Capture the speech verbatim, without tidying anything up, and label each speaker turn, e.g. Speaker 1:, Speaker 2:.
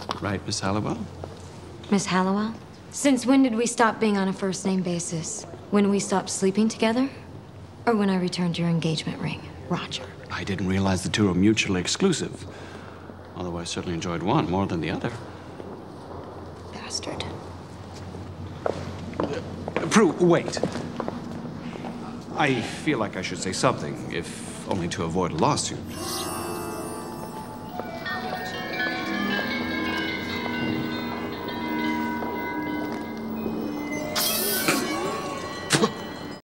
Speaker 1: Right, Miss Halliwell?
Speaker 2: Miss Halliwell? Since when did we stop being on a first-name basis? When we stopped sleeping together? Or when I returned your engagement ring, Roger?
Speaker 1: I didn't realize the two were mutually exclusive. Although I certainly enjoyed one more than the other.
Speaker 2: Bastard.
Speaker 1: Prue, wait. I feel like I should say something, if only to avoid a lawsuit.